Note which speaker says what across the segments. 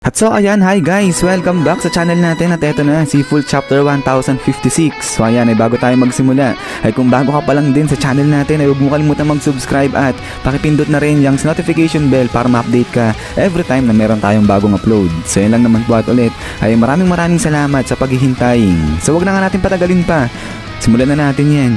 Speaker 1: At so ayan, hi guys! Welcome back sa channel natin at eto na, si Full Chapter 1056. So ayan, ay bago tayo magsimula, ay kung bago ka pa lang din sa channel natin, ay huwag mo kalimutan mag-subscribe at pakipindot na rin yung notification bell para ma-update ka every time na meron tayong bagong upload. So yan lang naman po at ulit, ay maraming salamat sa paghihintay. So wag na nga natin patagalin pa, simulan na natin yan.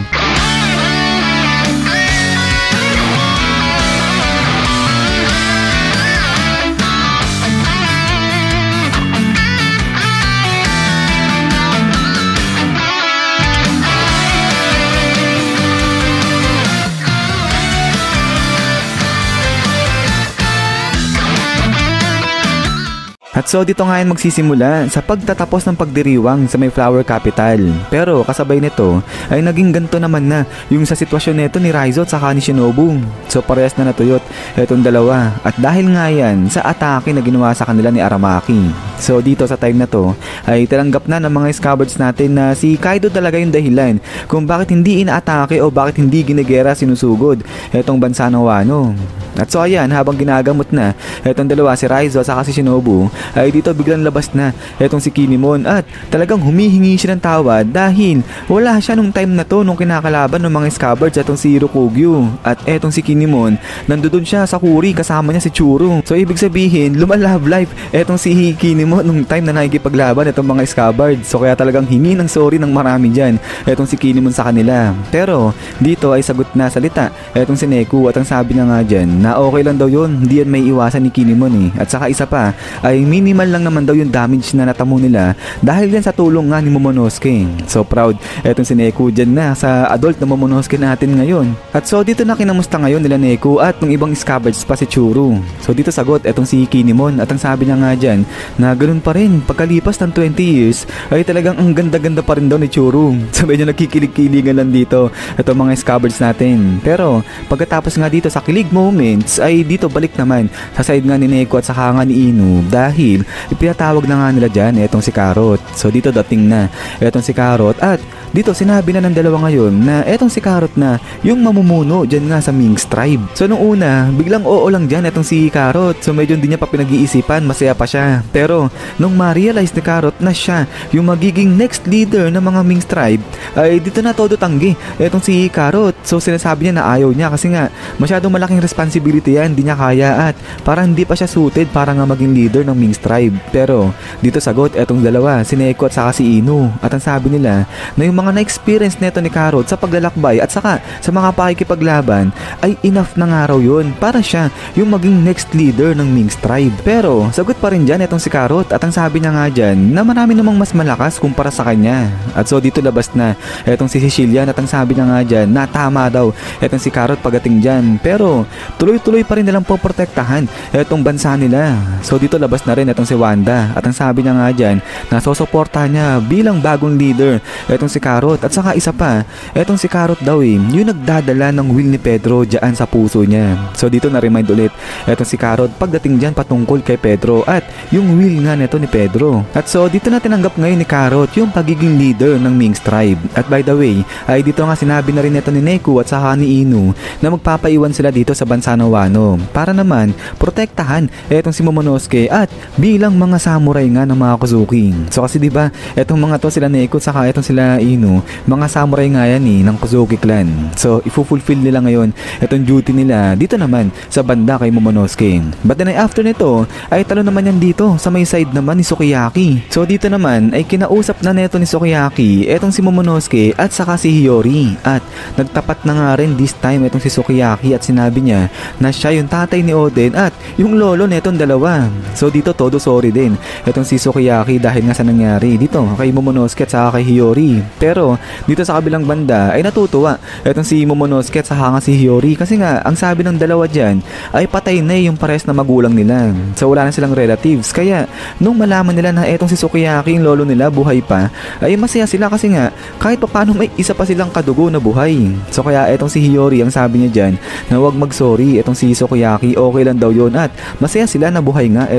Speaker 1: At so dito nga yan magsisimula sa pagtatapos ng pagdiriwang sa may Flower Capital. Pero kasabay nito ay naging ganito naman na yung sa sitwasyon nito ni Raizo at saka ni Shinobu. So parehas na natuyot etong dalawa. At dahil nga yan sa atake na ginawa sa kanila ni Aramaki. So dito sa time na to ay talanggap na ng mga scabbards natin na si Kaido talaga yung dahilan kung bakit hindi inaatake o bakit hindi ginigera sinusugod etong bansa ng Wano. At so ayan, habang ginagamot na etong dalawa, si Raizo at saka si Shinobu, ay dito biglang labas na etong si Kinemon at talagang humihingi siya ng tawad dahil wala siya nung time na to nung kinakalaban ng mga scabbards etong si Rokugyu. At etong si Kinemon, nandoon siya sa Kuri kasama niya si Churu. So ibig sabihin, lumalove life etong si Kinemon nung time na nakikipaglaban etong mga scabbards. So kaya talagang hingi ng sorry ng marami dyan etong si Kinemon sa kanila. Pero dito ay sagot na salita etong si Neku at ang sabi na nga dyan na okay lang daw yun, hindi yan may iwasan ni Kinemon eh. At saka isa pa ay minimal lang naman daw yung damage na natamo nila dahil yan sa tulong nga ni Momonosuke. So proud etong si Neku dyan na sa adult na Momonosuke natin ngayon. At so dito na kinamusta ngayon nila Neku at ng ibang scabbards pa si Churu. So dito sagot etong si Kinemon at ang sabi niya nga dyan na ganoon pa rin pagkalipas ng 20 years ay talagang ang ganda-ganda pa rin daw ni Churu. So medyo nagkikilig-kiligan lang dito etong mga scabbards natin. Pero pagkatapos nga dito sa kilig moments ay dito balik naman sa side nga ni Neku at saka nga ni Inu dahil ipinatawag na nga nila dyan etong si Carrot. So dito dating na etong si Carrot at dito sinabi na ng dalawa ngayon na etong si Carrot na yung mamumuno dyan nga sa Minx tribe. So nung una biglang oo lang dyan etong si Carrot. So medyo hindi niya pa pinag-iisipan, masaya pa siya. Pero nung ma-realize ni Carrot na siya yung magiging next leader ng mga Minx tribe ay dito na todo tanggi etong si Carrot. So sinasabi niya na ayaw niya kasi nga masyadong malaking responsibility yan, hindi niya kaya at parang hindi pa siya suited para nga maging leader ng Minx tribe. Pero dito sagot etong dalawa, si Neku at saka si Inu. At ang sabi nila na yung mga na-experience neto ni Carrot sa paglalakbay at saka sa mga pakikipaglaban ay enough na nga raw yun para siya yung maging next leader ng Minx tribe. Pero sagot pa rin dyan etong si Carrot at ang sabi niya nga dyan na marami namang mas malakas kumpara sa kanya. At so dito labas na etong si Sicilian at ang sabi niya nga dyan na tama daw etong si Carrot pagating dyan. Pero tuloy-tuloy pa rin nilang poprotektahan etong bansa nila. So dito labas na rin etong si Wanda at ang sabi niya nga dyan na sosuportahan niya bilang bagong leader etong si Carrot. At saka isa pa, etong si Carrot daw yung nagdadala ng will ni Pedro dyan sa puso niya. So dito na-remind ulit etong si Carrot pagdating dyan patungkol kay Pedro at yung will nga neto ni Pedro. At so dito na tinanggap ngayon ni Carrot yung pagiging leader ng Minx tribe. At by the way, ay dito nga sinabi na rin neto ni Neku at saka ni Inu na magpapaiwan sila dito sa bansa ng Wano para naman protektahan etong si Momonosuke at bilang mga samurai nga ng mga Kozuki. So kasi diba etong mga to sila Neku at saka etong sila Inu, mga samurai nga yan ng Kozuki clan. So ifufulfill nila ngayon etong duty nila dito naman sa banda kay Momonosuke. But then after nito ay talo naman yan dito sa may side naman ni Sukiyaki. So dito naman ay kinausap na neto ni Sukiyaki etong si Momonosuke at saka si Hiyori at nagtapat na nga rin this time etong si Sukiyaki at sinabi niya na siya yung tatay ni Oden at yung lolo netong dalawa. So dito todo sorry din etong si Sukiyaki dahil nga sa nangyari dito kay Momonosuke at saka kay Hiyori. Pero dito sa kabilang banda ay natutuwa etong si Momonosuke at saka nga si Hiyori kasi nga ang sabi ng dalawa dyan ay patay na yung pares na magulang nila. So wala na silang relatives. Kaya nung malaman nila na etong si Sukiyaki yung lolo nila buhay pa ay masaya sila kasi nga kahit pa paano may isa pa silang kadugo na buhay. So kaya etong si Hiyori ang sabi niya dyan na wag mag sorry etong si Sukiyaki, okay lang daw yun at masaya sila na buhay nga etong si lolo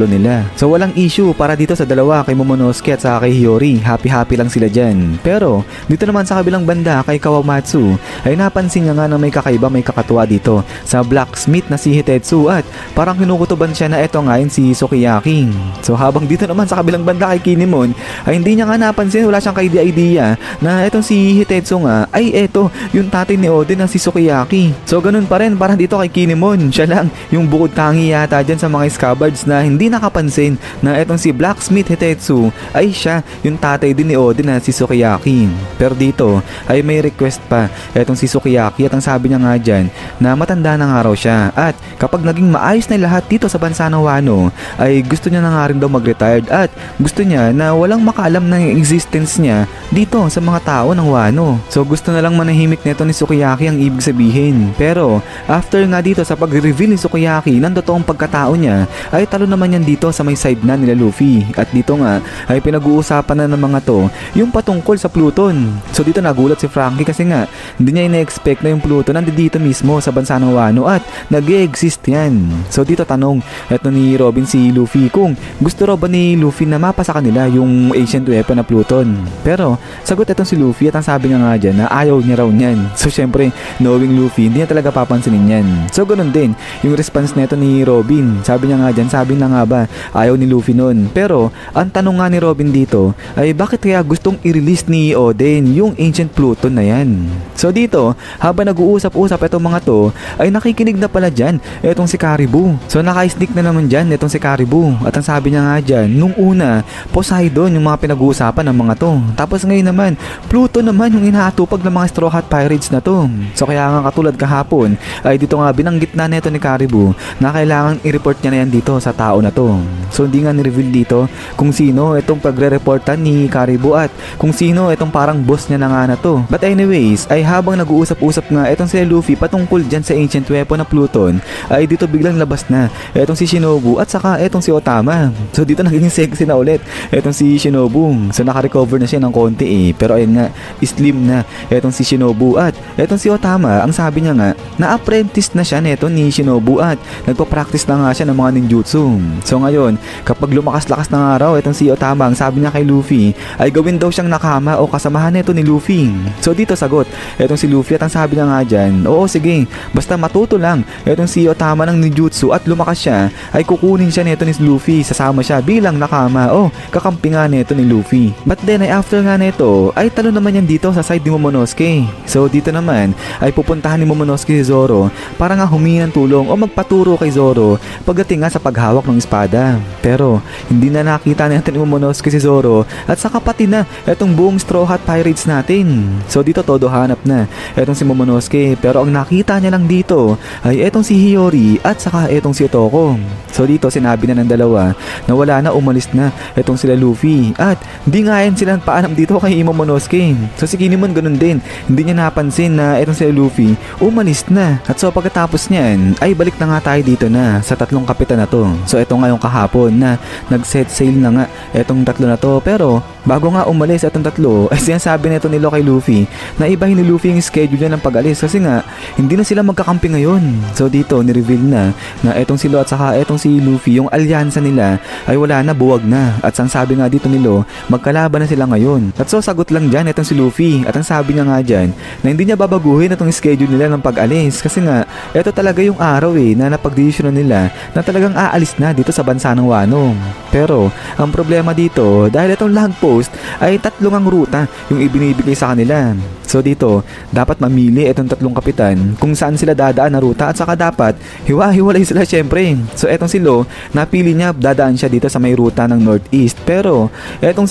Speaker 1: talo nila. So walang issue para dito sa dalawa, kay Momonosuke at saka kay Hiyori. Happy lang sila dyan. Pero dito naman sa kabilang banda kay Kawamatsu ay napansin niya nga na may kakaiba, may kakatuwa dito sa blacksmith na si Hitetsu at parang kinukutuban siya na eto nga yun si Sukiyaki. So habang dito naman sa kabilang banda kay Kinemon ay hindi niya nga napansin, wala siyang idea na etong si Hitetsu nga ay eto yung tatay ni Oden na si Sukiyaki. So ganun pa rin, parang dito kay Kinemon siya lang yung bukod tangi yata dyan sa mga scabards na hindi nakapansin na etong si blacksmith Hitetsu ay siya yung tatay din ni Oden na si Sukiyaki. Pero dito ay may request pa etong si Sukiyaki at ang sabi niya nga dyan na matanda na nga raw siya at kapag naging maayos na lahat dito sa bansa ng Wano ay gusto niya na nga rin daw mag-retired at gusto niya na walang makaalam ng existence niya dito sa mga tao ng Wano. So gusto na lang manahimik nito ni Sukiyaki ang ibig sabihin. Pero after nga dito sa pag-reveal ni Sukiyaki ng totoong pagkatao niya ay talo naman yan dito sa may side na nila Luffy. At dito nga ay pinag-uusapan na ng mga to yung patungkol sa Pluton. So dito nagulat si Frankie kasi nga hindi niya ina-expect na yung Pluton nandito mismo sa bansa ng Wano at nag-e-exist yan. So dito tanong eto ni Robin si Luffy kung gusto raw ba ni Luffy na mapa sa kanila yung ancient weapon na Pluton. Pero sagot etong si Luffy at ang sabi niya nga dyan na ayaw niya raw niyan. So syempre knowing Luffy hindi niya talaga papansinin yan. So ganun din yung response neto ni Robin. Sabi niya nga dyan, sabi na nga ba ayaw ni Luffy nun. Pero ang tanong nga ni Robin dito ay bakit kaya gustong i-release ni Oden yung ancient Pluton na yan. So dito habang nag-uusap-usap etong mga to ay nakikinig na pala dyan etong si Caribou. So naka-sneak na naman dyan etong si Caribou. At ang sabi niya nga dyan, nung una Poseidon yung mga pinag-uusapan ng mga to. Tapos ngayon naman Pluton naman yung inaatupag ng mga Straw Hat Pirates na to. So kaya nga katulad kahapon ay dito nga binanggit na neto ni Caribou na kailangan i-report niya na yan dito sa tao na to. So hindi nga ni-reveal dito kung sino itong pagre-reportan ni Caribou at kung sino itong parang boss niya na nga na to. But anyways ay habang nag-uusap-usap nga itong si Luffy patungkol dyan sa ancient weapon na Pluton ay dito biglang labas na itong si Shinobu at saka itong si Otama. So dito naging sexy na ulit itong si Shinobu. So naka-recover na siya ng konti pero ayun nga slim na itong si Shinobu at itong si Otama ang sabi niya nga na apprentice na siya neto ni Shinobu at nagpa-practice na nga siya ng mga ninjutsu. So ngayon kapag lumakas-lakas na nga raw itong si Otama ang sabi niya kay Luffy ay gawin daw siyang nakama o kasamahan neto ni Luffy. So dito sagot itong si Luffy at ang sabi niya nga dyan, oo sige basta matuto lang itong si Otama ng ninjutsu at lumakas siya ay kukunin siya neto ni Luffy, sasama siya bilang nakama o kakampi nga neto ni Luffy. But then ay after nga neto ay talo naman yan dito sa side ni Momonosuke. So dito naman ay pupuntahan ni Momonosuke si Zoro para nga humingi ng tulong o magpaturo kay Zoro pagdating nga sa paghawak ng espada. Pero hindi na nakita natin ni Momonosuke si Zoro at saka pati na itong buong Straw Hat Pirates natin. So dito todo hanap na itong si Momonosuke pero ang nakita niya lang dito ay itong si Hiyori at saka itong si Otoko. So dito sinabi na ng dalawa na wala na, umalis na itong sila Luffy at hindi nga yan sila paalam dito kay Momonosuke. So si Kinemon ganun din, hindi niya napansin na itong sila Luffy umalis na. At so pagkatapos niyan ay balik na nga tayo dito na sa tatlong kapitan na to. So ito nga yung kahapon na nag-set sail na nga itong tatlo na to pero bago nga umalis itong tatlo ay sinasabi nito nila kay Luffy na ibahin ni Luffy yung schedule niya ng pag-alis kasi nga hindi na sila magkakampi ngayon. So dito ni-reveal na itong si Lo at saka itong si Luffy yung alyansa nila ay wala na, buwag na. At ang sabi nga dito ni Lo magkalaban na sila ngayon. At so sagot lang dyan itong si Luffy at ang sabi niya nga dyan na hindi niya babaguhin itong schedule nila ng pag-alis kasi nga ito talaga yung araw na napag-desisyonan nila na talagang aalis na dito sa bansa ng Wano. Pero ang problema dito dahil itong lag post ay tatlong ang ruta yung ibinibigay sa kanila. So dito dapat mamili itong tatlong kapitan kung saan sila dadaan na ruta at saka dapat hiwa-hiwalay sila syempre. So etong si Lo napili niya dadaan siya dito sa may ruta ng northeast pero etong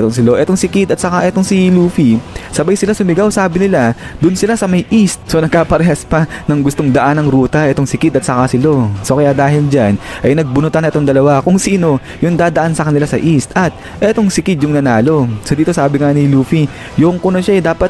Speaker 1: si Kid at saka etong si Luffy sabay sila sumigaw, sabi nila dun sila sa may east. So nagkaparehas pa ng gustong daan ng ruta etong si Kid at saka si Lo. So kaya dahil dyan ay nagbunutan itong dalawa kung sino yung dadaan sa kanila sa east at etong si Kid yung nanalo. So dito sabi nga ni Luffy yung kuno siya dapat hindi siya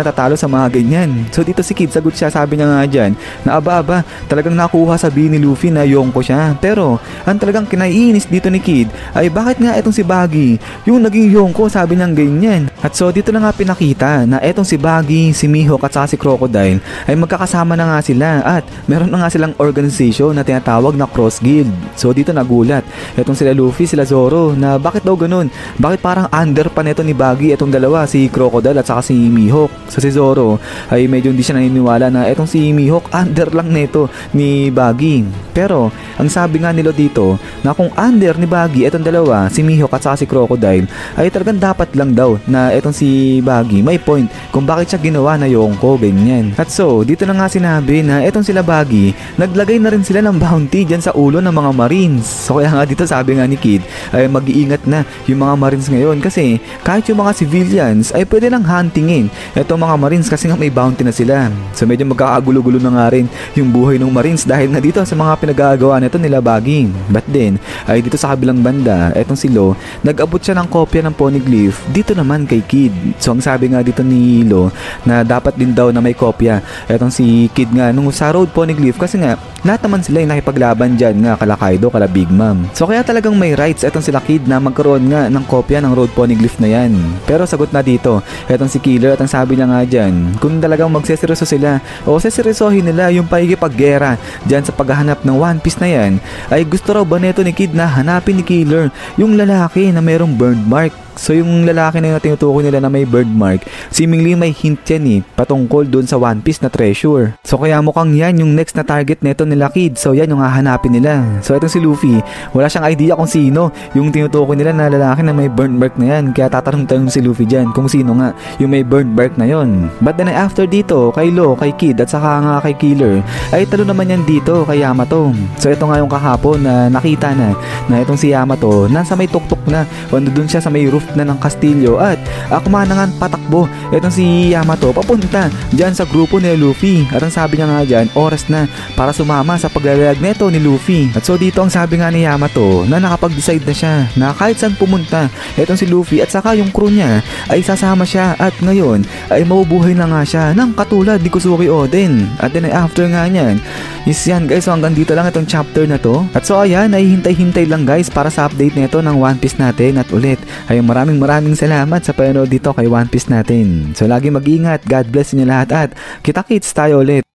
Speaker 1: natatalo sa mga ganyan. So dito si Kid, sagot siya, sabi niya nga dyan na aba, talagang nakuha sabihin ni Luffy na Yonko siya. Pero ang talagang kinaiinis dito ni Kid ay bakit nga etong si Buggy yung naging Yonko, sabi niyang ganyan. At so dito na nga pinakita na etong si Buggy, si Mihawk at saka si Crocodile ay magkakasama na nga sila at meron na nga silang organization na tinatawag na Cross Guild. So dito nagulat etong sila Luffy, sila Zoro na bakit daw ganun? Bakit parang under pa neto ni Buggy etong dalawa, si Crocodile at saka si Mihawk? So si Zoro ay medyo hindi siya naniniwala na etong si Mihawk under lang neto ni Buggy. Pero ang sabi nga nila dito na kung under ni Buggy etong dalawa, si Mihawk at saka si Crocodile, ay talagang dapat lang daw na etong si Buggy may point kung bakit siya ginawa na Yonko, ganyan. At so dito na nga sinabi na etong sila Buggy naglagay na rin sila ng bounty dyan sa ulo ng mga Marines. So kaya nga dito sabi nga ni Kid ay mag-iingat na yung mga Marines ngayon kasi kahit yung mga civilians ay pwede lang huntingin etong mga Marines kasi nga may bounty na sila. So medyo magkakagulo-gulo na nga rin yung buhay ng Marines dahil na dito sa mga pinagagawa nito nila Buggy. But then ay dito sa kabilang banda etong si Lo, nag-abot siya ng kopya ng Poneglyph dito naman kay Kid. So ang sabi nga dito ni Lo na dapat din daw na may kopya etong si Kid nga nung sa Road Poneglyph kasi nga lahat naman sila ay nakipaglaban dyan nga kala Kaido, kala Big Mom. So kaya talagang may rights etong sila Kid na magkaroon nga ng kopya ng Road Poneglyph na yan. Pero sagot na dito etong si Killer at ang sabi niya nga dyan, kung talagang magseseryoso sila o seseryosohin nila yung pakikipaggera dyan sa paghahanap ng One Piece na yan, ay gusto raw ba neto ni Kid na hanapin ni Killer yung lalaki na merong burn mark. So yung lalaki na yung tinutukoy nila na may birthmark, seemingly may hint yan patungkol dun sa One Piece na treasure. So kaya mukhang yan yung next na target neto nila Kid. So yan yung hahanapin nila. So itong si Luffy, wala siyang idea kung sino yung tinutukoy nila na lalaki na may birthmark na yan. Kaya tatanong si Luffy dyan kung sino nga yung may birthmark na yon. But then after dito, kay Lo, kay Kid at saka nga kay Killer, ay talo naman yan dito kay Yamato. So ito nga yung kahapon na nakita na itong si Yamato nasa may tuktok na o dun siya sa may roof na ng kastilyo at kumanangan patakbo itong si Yamato papunta dyan sa grupo ni Luffy. At ang sabi niya nga dyan, oras na para sumama sa paglalayag neto ni Luffy. At so dito ang sabi nga ni Yamato na nakapag-decide na siya na kahit saan pumunta itong si Luffy at saka yung crew niya ay sasama siya at ngayon ay mabubuhay na nga siya ng katulad ni Kusuki Oden. At then after nga niyan is yan guys, so hanggang dito lang itong chapter na to. At so ayan, ay hintay-hintay lang guys para sa update neto ng One Piece natin. At ulit ay maraming salamat sa panonood dito kay One Piece natin. So lagi mag-ingat, God bless niyo lahat at kita-kits tayo ulit.